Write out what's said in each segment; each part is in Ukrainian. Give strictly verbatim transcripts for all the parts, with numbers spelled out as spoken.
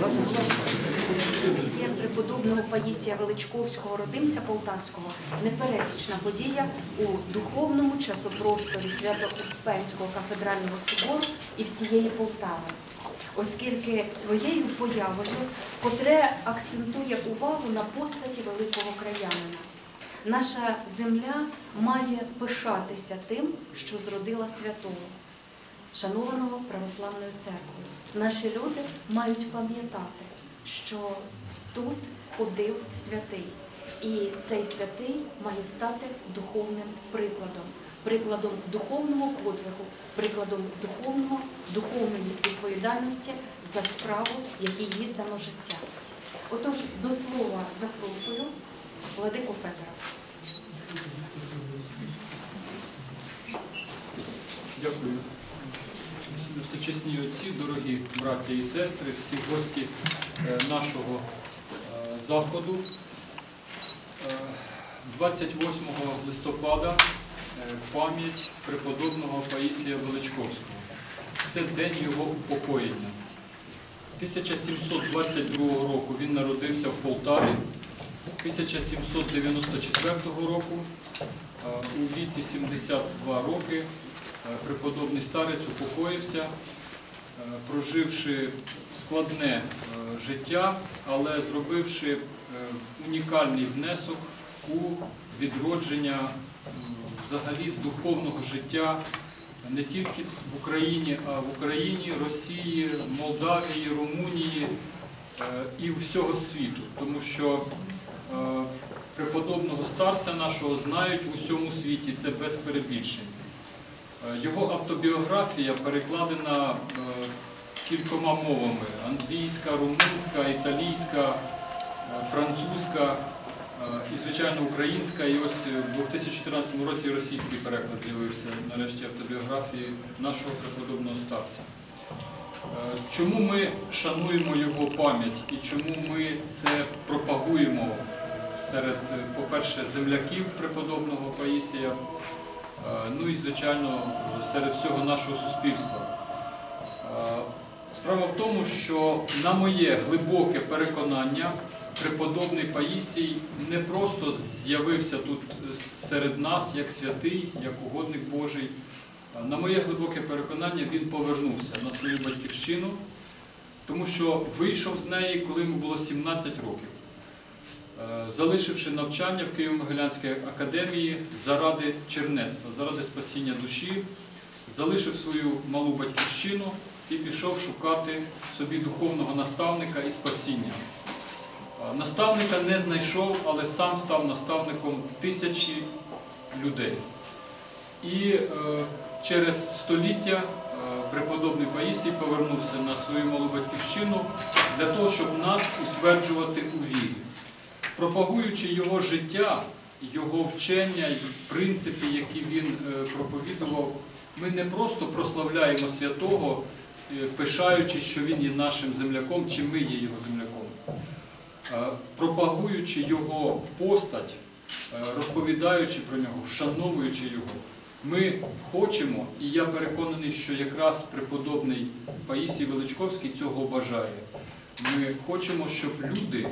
Преподобного Паїсія Величковського, родимця Полтавського, непересічна подія у духовному часопросторі Свято-Успенського кафедрального собору і всієї Полтави, оскільки своєю появою котре акцентує увагу на постаті великого краянина. Наша земля має пишатися тим, що зродила святого, шанованого православною церквою. Наші люди мають пам'ятати, що тут ходив святий. І цей святий має стати духовним прикладом. Прикладом духовного подвигу, прикладом духовного, духовної відповідальності за справу, якій віддано життя. Отож, до слова запрошую владику Федора. Дякую. Всечесні отці, дорогі браття і сестри, всі гості нашого заходу. двадцять восьмого листопада пам'ять преподобного Паїсія Величковського. Це день його упокоєння. тисяча сімсот двадцять другого року він народився в Полтаві. тисяча сімсот дев'яносто четвертого року, у віці сімдесят два роки, преподобний старець упокоївся, проживши складне життя, але зробивши унікальний внесок у відродження взагалі духовного життя не тільки в Україні, а в Україні, Росії, Молдавії, Румунії і всього світу. Тому що преподобного старця нашого знають в усьому світі, це без перебільшень. Його автобіографія перекладена кількома мовами – англійська, румунська, італійська, французька і, звичайно, українська. І ось у дві тисячі чотирнадцятому році російський переклад з'явився, нарешті, автобіографії нашого преподобного старця. Чому ми шануємо його пам'ять і чому ми це пропагуємо серед, по-перше, земляків преподобного Паїсія, ну і, звичайно, серед всього нашого суспільства. Справа в тому, що, на моє глибоке переконання, преподобний Паїсій не просто з'явився тут серед нас як святий, як угодник Божий. На моє глибоке переконання, він повернувся на свою батьківщину, тому що вийшов з неї, коли йому було сімнадцять років. Залишивши навчання в Києво-Могилянській академії заради чернецтва, заради спасіння душі, залишив свою малу батьківщину і пішов шукати собі духовного наставника і спасіння. Наставника не знайшов, але сам став наставником тисячі людей. І е, через століття е, преподобний Паїсій повернувся на свою малу батьківщину для того, щоб нас утверджувати у вірі. Пропагуючи його життя, його вчення, принципи, які він проповідував, ми не просто прославляємо святого, пишаючи, що він є нашим земляком, чи ми є його земляком. Пропагуючи його постать, розповідаючи про нього, вшановуючи його, ми хочемо, і я переконаний, що якраз преподобний Паїсій Величковський цього бажає. Ми хочемо, щоб люди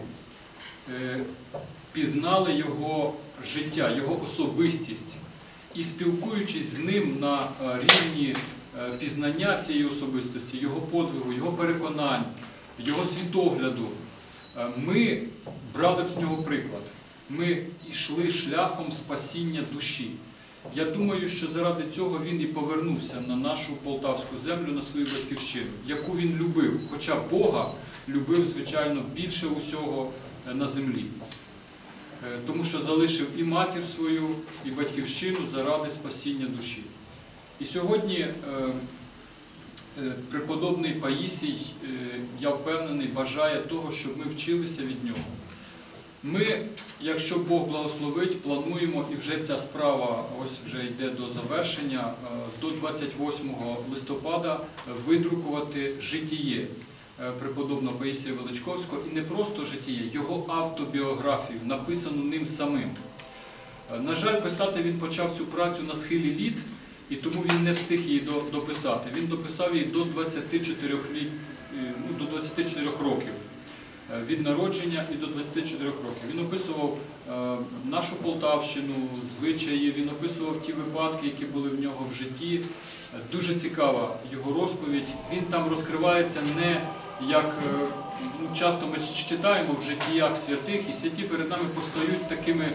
пізнали його життя, його особистість і, спілкуючись з ним на рівні пізнання цієї особистості, його подвигу, його переконань, його світогляду, ми брали б з нього приклад. Ми йшли шляхом спасіння душі. Я думаю, що заради цього він і повернувся на нашу полтавську землю, на свою батьківщину, яку він любив, хоча Бога любив, звичайно, більше усього на землі. Тому що залишив і матір свою, і батьківщину заради спасіння душі. І сьогодні преподобний Паїсій, я впевнений, бажає того, щоб ми вчилися від нього. Ми, якщо Бог благословить, плануємо, і вже ця справа ось вже йде до завершення, до двадцять восьмого листопада видрукувати житіє преподобного Паїсія Величковського, і не просто житіє, його автобіографію, написану ним самим. На жаль, писати він почав цю працю на схилі літ, і тому він не встиг її дописати. Він дописав її до двадцяти чотирьох років. від народження і до двадцяти чотирьох років. Він описував нашу Полтавщину, звичаї, він описував ті випадки, які були в нього в житті. Дуже цікава його розповідь. Він там розкривається не як ну, часто ми читаємо в життіях святих, і святі перед нами постають такими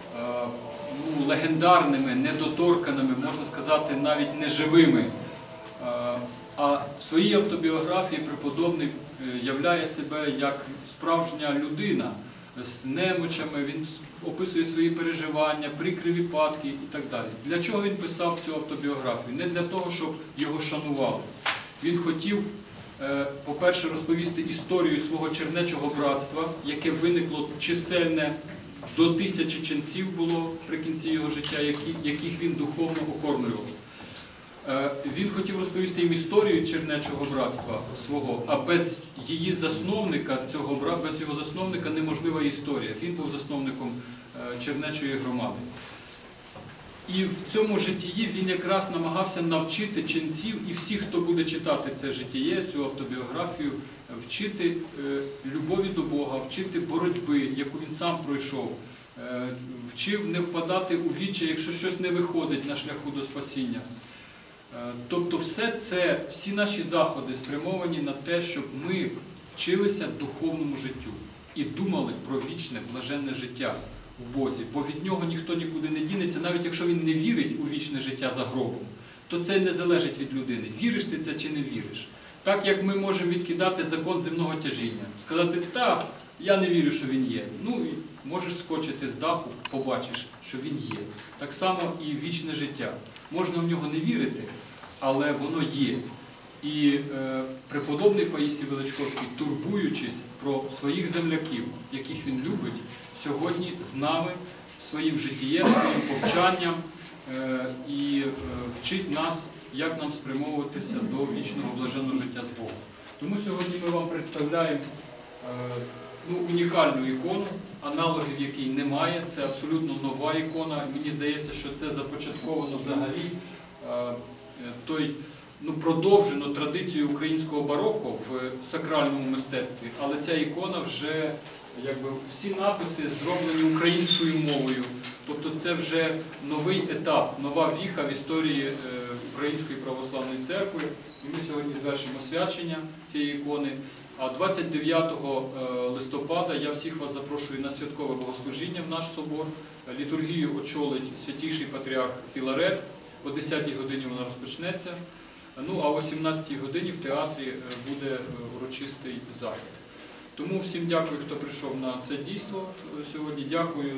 ну, легендарними, недоторканими, можна сказати, навіть неживими. А в своїй автобіографії преподобний являє себе як справжня людина з немочами, він описує свої переживання, прикрі випадки і так далі. Для чого він писав цю автобіографію? Не для того, щоб його шанували. Він хотів, по-перше, розповісти історію свого чернечого братства, яке виникло чисельне, до тисячі ченців було при кінці його життя, яких він духовно окормлював. Він хотів розповісти їм історію чернечого братства свого, а без її засновника, цього братства, без його засновника неможлива історія. Він був засновником чернечої громади. І в цьому житті він якраз намагався навчити ченців і всіх, хто буде читати це життєє, цю автобіографію, вчити любові до Бога, вчити боротьби, яку він сам пройшов, вчив не впадати у відчай, якщо щось не виходить на шляху до спасіння. Тобто все це, всі наші заходи спрямовані на те, щоб ми вчилися духовному життю і думали про вічне, блаженне життя в Бозі, бо від нього ніхто нікуди не дінеться, навіть якщо він не вірить у вічне життя за гробом, то це не залежить від людини, віриш ти це чи не віриш. Так як ми можемо відкидати закон земного тяжіння, сказати, та, я не вірю, що він є. Ну, і можеш скочити з даху, побачиш, що він є. Так само і вічне життя. Можна в нього не вірити, але воно є. І е, преподобний Паїсій Величковський, турбуючись про своїх земляків, яких він любить, сьогодні з нами своїм життєм, своїм повчанням е, і е, вчить нас, як нам спрямовуватися до вічного блаженного життя з Богом. Тому сьогодні ми вам представляємо е, ну, унікальну ікону, аналогів якій немає. Це абсолютно нова ікона. Мені здається, що це започатковано взагалі е, той, ну, продовжено традицію українського бароко в сакральному мистецтві, але ця ікона вже, якби, всі написи зроблені українською мовою. Тобто це вже новий етап, нова віха в історії е, Української православної церкви. І ми сьогодні звершимо свячення цієї ікони. А двадцять дев'ятого листопада я всіх вас запрошую на святкове богослужіння в наш собор. Літургію очолить святійший патріарх Філарет. О десятій годині вона розпочнеться. Ну, а о сімнадцятій годині в театрі буде урочистий захід. Тому всім дякую, хто прийшов на це дійство сьогодні. Дякую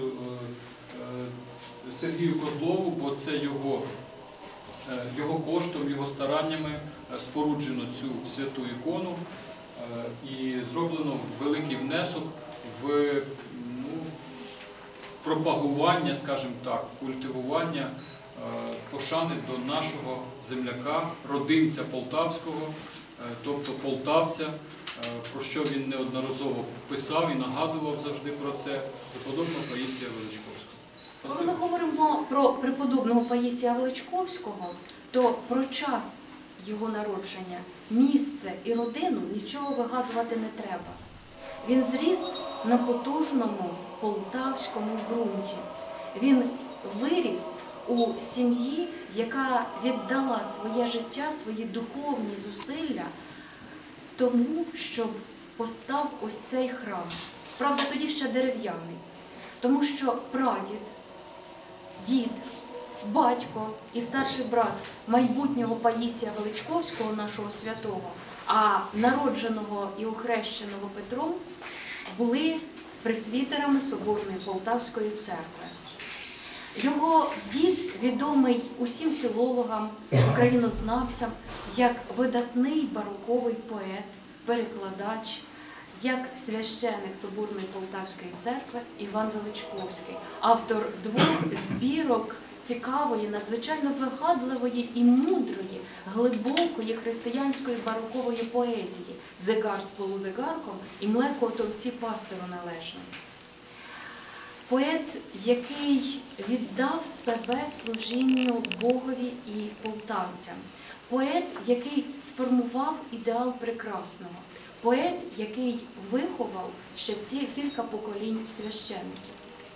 Сергію Козлову, бо це його, його коштом, його стараннями споруджено цю святу ікону і зроблено великий внесок в ну, пропагування, скажімо так, культивування пошани до нашого земляка, родимця полтавського, тобто полтавця, про що він неодноразово писав і нагадував завжди про це, преподобного Паїсія Величковського. Коли ми говоримо про преподобного Паїсія Величковського, то про час його народження, місце і родину нічого вигадувати не треба. Він зріс на потужному полтавському ґрунті. Він виріс у сім'ї, яка віддала своє життя, свої духовні зусилля тому, щоб постав ось цей храм. Правда, тоді ще дерев'яний. Тому що прадід, дід, батько і старший брат майбутнього Паїсія Величковського, нашого святого, а народженого і охрещеного Петром, були пресвітерами Соборної Полтавської церкви. Його дід відомий усім філологам, українознавцям, як видатний бароковий поет, перекладач, як священик Соборної Полтавської церкви Іван Величковський, автор двох збірок цікавої, надзвичайно вигадливої і мудрої, глибокої християнської барокової поезії «Зигар з полузигарком» і «Млеко отовці пастиру належний». Поет, який віддав себе служінню Богові і полтавцям. Поет, який сформував ідеал прекрасного. Поет, який виховав ще ці кілька поколінь священників.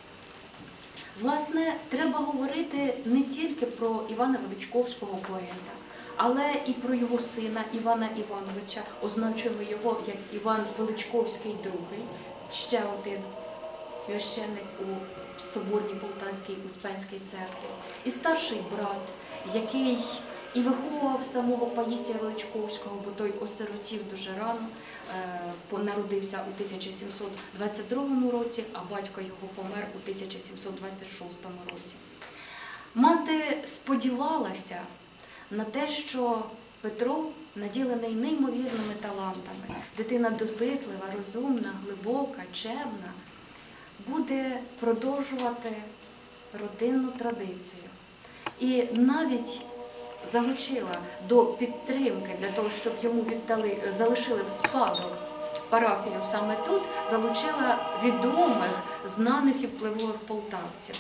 Власне, треба говорити не тільки про Івана Величковського поета, але і про його сина Івана Івановича, означуємо його як Іван Величковський другий, ще один священник у Соборній Полтавській Успенській церкві, і старший брат, який і виховував самого Паїсія Величковського, бо той осиротів дуже рано, народився у тисяча сімсот двадцять другому році, а батько його помер у тисяча сімсот двадцять шостому році. Мати сподівалася на те, що Петро, наділений неймовірними талантами, дитина допитлива, розумна, глибока, чемна, буде продовжувати родинну традицію. І навіть залучила до підтримки, для того, щоб йому віддали, залишили в спадок парафію саме тут, залучила відомих, знаних і впливових полтавців.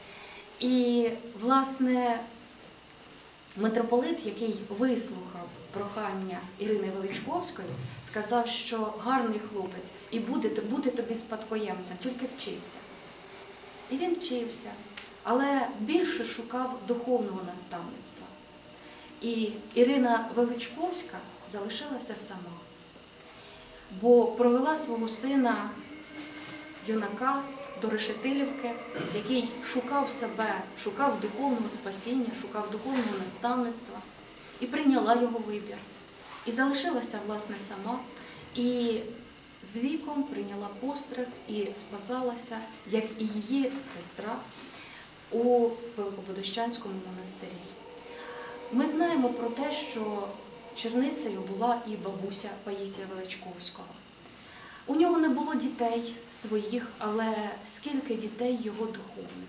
І, власне, митрополит, який вислухав прохання Ірини Величковської, сказав, що гарний хлопець і буде, буде тобі спадкоємцем, тільки вчися. І він вчився, але більше шукав духовного наставництва. І Ірина Величковська залишилася сама, бо провела свого сина, юнака, до Решетилівки, який шукав себе, шукав духовного спасіння, шукав духовного наставництва, і прийняла його вибір. І залишилася, власне, сама, і з віком прийняла постриг і спасалася, як і її сестра, у Великобудощанському монастирі. Ми знаємо про те, що черницею була і бабуся Паїсія Величковського. У нього не було дітей своїх, але скільки дітей його духовних.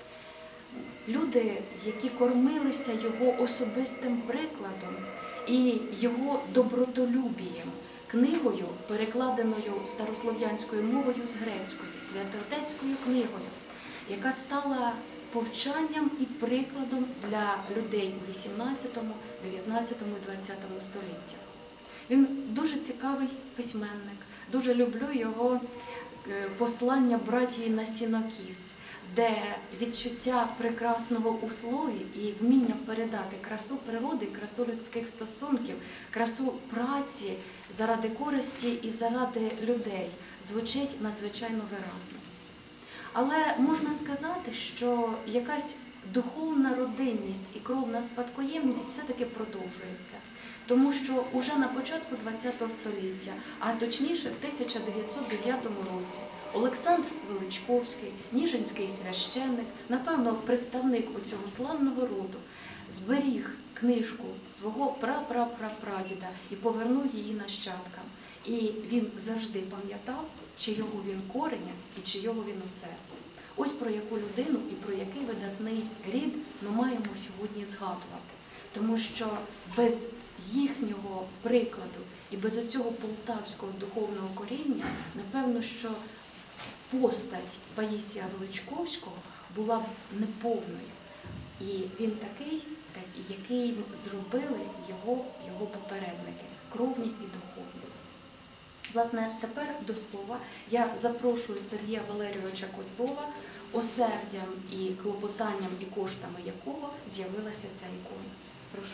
Люди, які кормилися його особистим прикладом і його добротолюбієм, книгою, перекладеною старослов'янською мовою з грецької, святоотецькою книгою, яка стала повчанням і прикладом для людей у вісімнадцятому, дев'ятнадцятому і двадцятому століттях. Він дуже цікавий письменник, дуже люблю його послання братії на сінокіс, де відчуття прекрасного у слові і вміння передати красу природи, красу людських стосунків, красу праці заради користі і заради людей звучить надзвичайно виразно. Але можна сказати, що якась духовна родинність і кровна спадкоємність все-таки продовжується. Тому що уже на початку ХХ століття, а точніше в тисяча дев'ятсот дев'ятому році, Олександр Величковський, ніжинський священник, напевно, представник оцього славного роду, зберіг книжку свого прапрапрапрадіда і повернув її нащадкам. І він завжди пам'ятав, чийого він кореня і чийого він осердя. Ось про яку людину і про який видатний рід ми маємо сьогодні згадувати. Тому що без їхнього прикладу і без оцього полтавського духовного коріння, напевно, що постать Паїсія Величковського була б неповною. І він такий, який зробили його, його попередники, кровні і духовні. Власне, тепер до слова я запрошую Сергія Валерійовича Козлова, осердям і клопотанням і коштами якого з'явилася ця ікона. Прошу.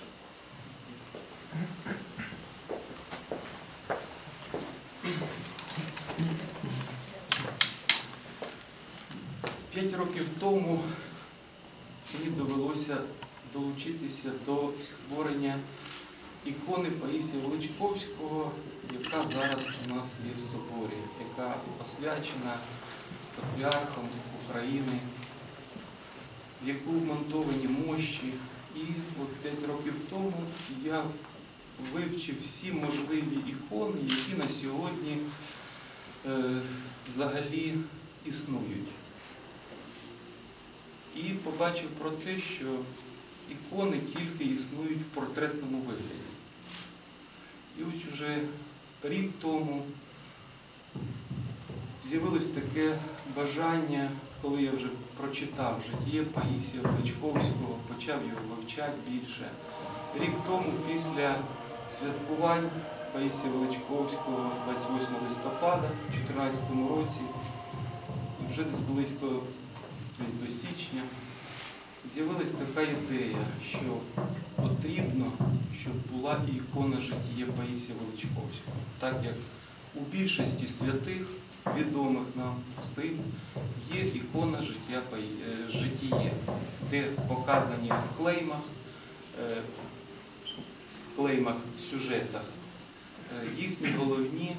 П'ять років тому мені довелося долучитися до створення ікони Паїсія Величковського, яка зараз у нас є в соборі, яка освячена патріархом України, в яку вмонтовані мощі. І от п'ять років тому я вивчив всі можливі ікони, які на сьогодні е, взагалі існують. І побачив про те, що ікони тільки існують в портретному вигляді. І ось уже рік тому з'явилось таке бажання, коли я вже прочитав життя Паїсія Величковського, почав його вивчати більше, рік тому після святкувань Паїсія Величковського двадцять восьмого листопада у дві тисячі чотирнадцятому році, і вже десь близько десь до січня, з'явилась така ідея, що потрібно, щоб була і ікона життя Паїсія Величковського. Так як у більшості святих, відомих нам всім, є ікона життя життя, де показані в клеймах, в клеймах, сюжетах їхні головні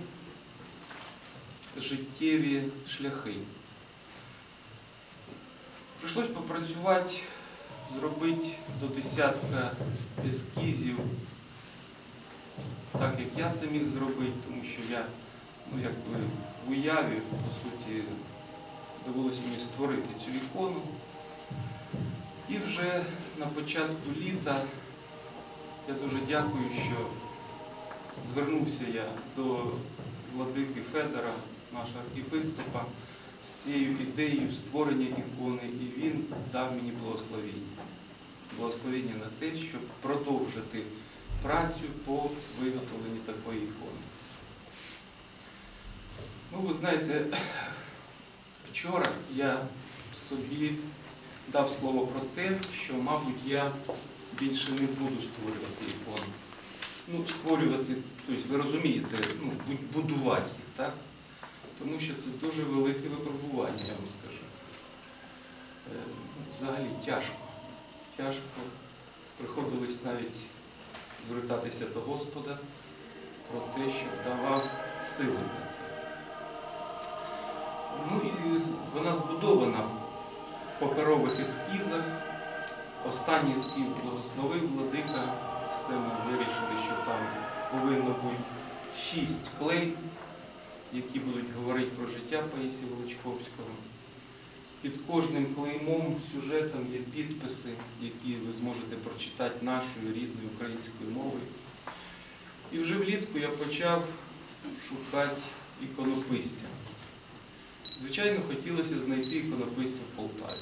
життєві шляхи. Прийшлось попрацювати, зробити до десятка ескізів, так як я це міг зробити, тому що я, ну, якби в уяві, по суті, довелося мені створити цю ікону. І вже на початку літа я дуже дякую, що звернувся я до владики Федора, нашого архієпископа, з цією ідеєю створення ікони, і він дав мені благословення. Благословення на те, щоб продовжити працю по виготовленню такої ікони. Ну, ви знаєте, вчора я собі дав слово про те, що, мабуть, я більше не буду створювати ікони. Ну, створювати, тобто, ви розумієте, ну, будувати їх, так? Тому що це дуже велике випробування, я вам скажу. Взагалі тяжко. Тяжко. Приходилось навіть звертатися до Господа про те, щоб давав сили на це. Ну і вона збудована в паперових ескізах. Останній ескіз благословив владика. Все ми вирішили, що там повинно бути шість клейм, які будуть говорити про життя Паїсія Величковського. Під кожним клеймом, сюжетом є підписи, які ви зможете прочитати нашою рідною українською мовою. І вже влітку я почав шукати іконописця. Звичайно, хотілося знайти іконописця в Полтаві.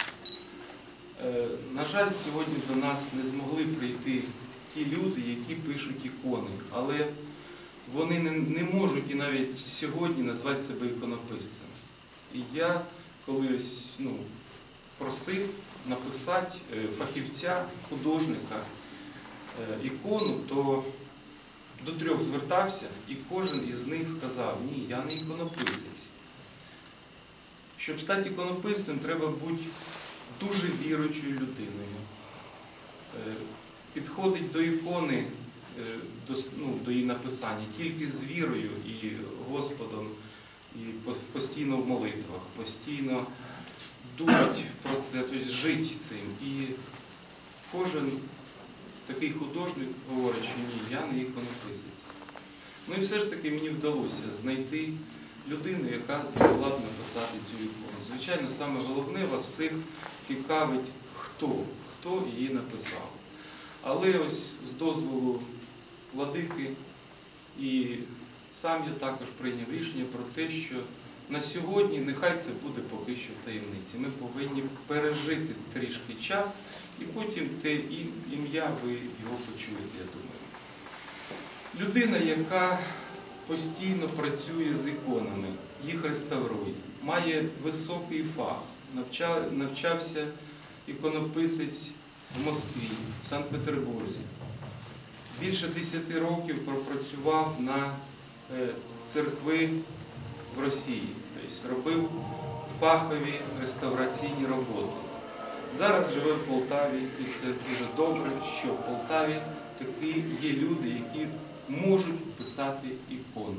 На жаль, сьогодні до нас не змогли прийти ті люди, які пишуть ікони, але вони не, не можуть і навіть сьогодні назвати себе іконописцем. І я колись, ну, просив написати фахівця, художника ікону, то до трьох звертався, і кожен із них сказав: ні, я не іконописець. Щоб стати іконописцем, треба бути дуже віруючою людиною. Підходить до ікони, до, ну, до її написання тільки з вірою і Господом, і постійно в молитвах, постійно думати про це, тобто жити цим. І кожен такий художник говорить, що ні, я не іконописець. Ну і все ж таки мені вдалося знайти людину, яка змогла б написати цю ікону. Звичайно, саме головне, вас всіх цікавить, хто, хто її написав. Але ось з дозволу владики і сам я також прийняв рішення про те, що на сьогодні нехай це буде поки що в таємниці. Ми повинні пережити трішки час, і потім те ім'я ви його почуєте, я думаю. Людина, яка постійно працює з іконами, їх реставрує, має високий фах, навчався іконописець в Москві, в Санкт-Петербурзі. Більше десяти років пропрацював на церкви в Росії, тобто робив фахові реставраційні роботи. Зараз живе в Полтаві, і це дуже добре, що в Полтаві такі є люди, які можуть писати ікони.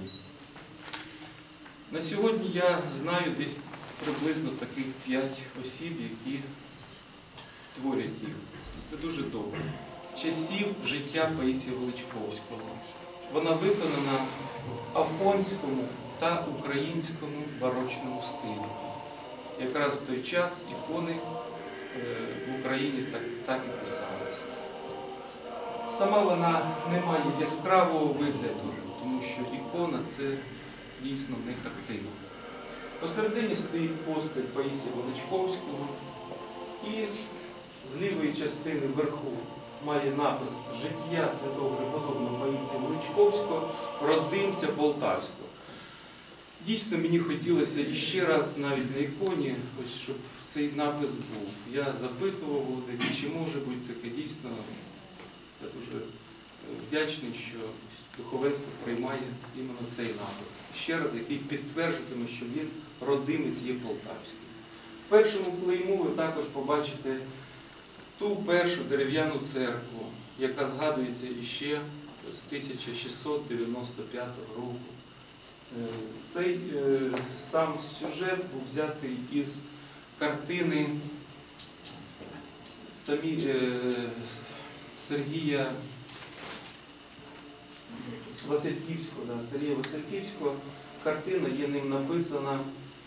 На сьогодні я знаю десь приблизно таких п'ять осіб, які творять їх. Це дуже добре. Часів життя Паїсія Величковського. Вона виконана в афонському та українському барочному стилі. Якраз в той час ікони в Україні так, так і писалися. Сама вона не має яскравого вигляду, тому що ікона – це дійсно не картина. Посередині стоїть постать Паїсія Величковського, і з лівої частини вверху має напис «Життя святого преподобного Паїсія Величковського, родимця Полтавського». Дійсно, мені хотілося іще раз навіть на іконі, ось, щоб цей напис був. Я запитував Володимира, чи може бути таке. Дійсно, я дуже вдячний, що духовенство приймає іменно цей напис. Ще раз, який підтверджуватиме, що він родимець є Полтавський. В першому клейму ви також побачите ту першу дерев'яну церкву, яка згадується іще з тисяча шістсот дев'яносто п'ятого року. Цей е, сам сюжет був взятий із картини самі, е, Сергія Васильківського, да, Сергія Васильківського. Картина є ним написана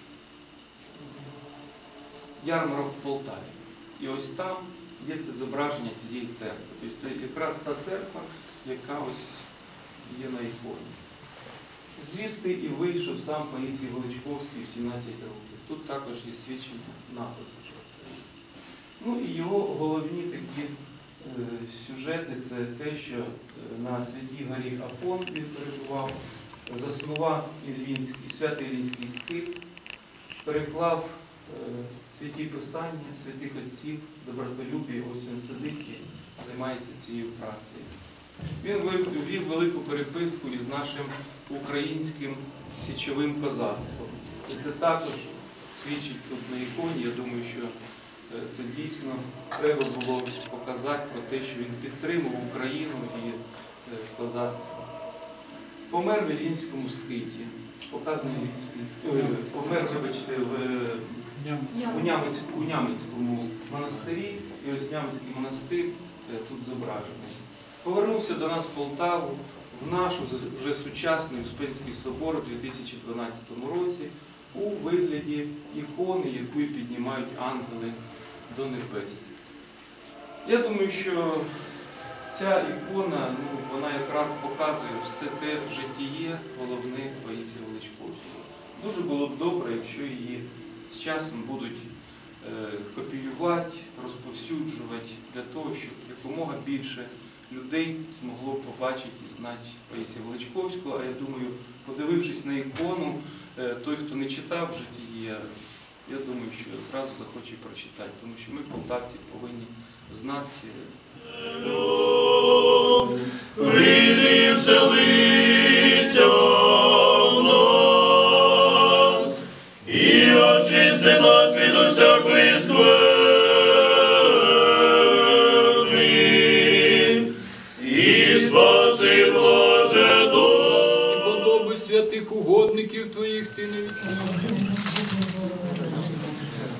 «Ярмарок в Полтаві». І ось там є це зображення цієї церкви. Тобто це якраз та церква, яка ось є на іконі. Звідти і вийшов сам Паїсій Величковський в сімнадцять років. Тут також є свідчення написи про це. Ну і його головні такі е, сюжети – це те, що на Святій горі Афон він перебував, заснував Ільвінський, Свято-Іллінський скит, переклав е, святі писання, святих отців, добротолюбі, ось він сидить і займається цією працею. Він вів велику переписку із нашим українським січовим козацтвом. І це також свідчить тут на іконі. Я думаю, що це дійсно треба було показати про те, що він підтримував Україну і козацтво. Помер в Іллінському скиті, показаний Іллінський, помер, вибачте, в у, Нямець, у Нямецькому монастирі, і ось Нямецький монастир тут зображений. Повернувся до нас в Полтаву, в наш вже сучасний Успенський собор у дві тисячі дванадцятому році у вигляді ікони, яку піднімають ангели до небес. Я думаю, що ця ікона, ну, вона якраз показує все те життєє головне Паїсія Величковського. Дуже було б добре, якщо її з часом будуть е, копіювати, розповсюджувати, для того, щоб якомога більше людей змогло побачити і знати Паїсія Величковського. А я думаю, подивившись на ікону, е, той, хто не читав життєє, я думаю, що зразу захоче прочитати, тому що ми, полтавці, повинні знати. Прийди, вселися в нас і очисти нас від усякої скверни, і спаси блаженно. І подоби святих угодників твоїх ти не відчув.